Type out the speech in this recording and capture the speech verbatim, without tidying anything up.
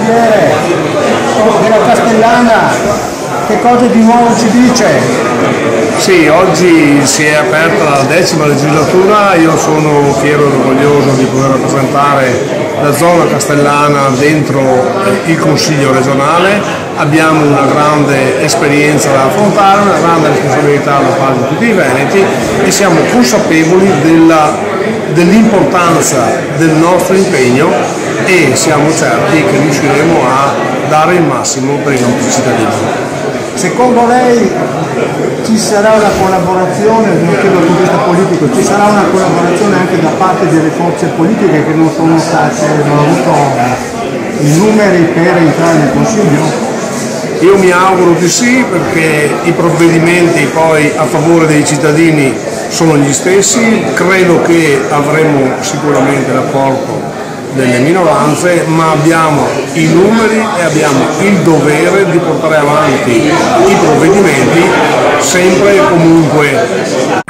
consigliere della Castellana, che cosa di nuovo ci dice? Sì, oggi si è aperta la decima legislatura, io sono fiero e orgoglioso di poter rappresentare la zona castellana dentro il Consiglio regionale. Abbiamo una grande esperienza da affrontare, una grande responsabilità da parte di tutti i veneti e siamo consapevoli dell'importanza del nostro impegno e siamo certi che riusciremo a dare il massimo per i nostri cittadini. Secondo lei ci sarà una collaborazione, non chiedo dal punto di vista politico, ci sarà una collaborazione anche da parte delle forze politiche che non sono state, non hanno avuto i numeri per entrare nel Consiglio? Io mi auguro di sì, perché i provvedimenti poi a favore dei cittadini sono gli stessi, credo che avremo sicuramente l'apporto delle minoranze, ma abbiamo i numeri e abbiamo il dovere di portare avanti i provvedimenti sempre e comunque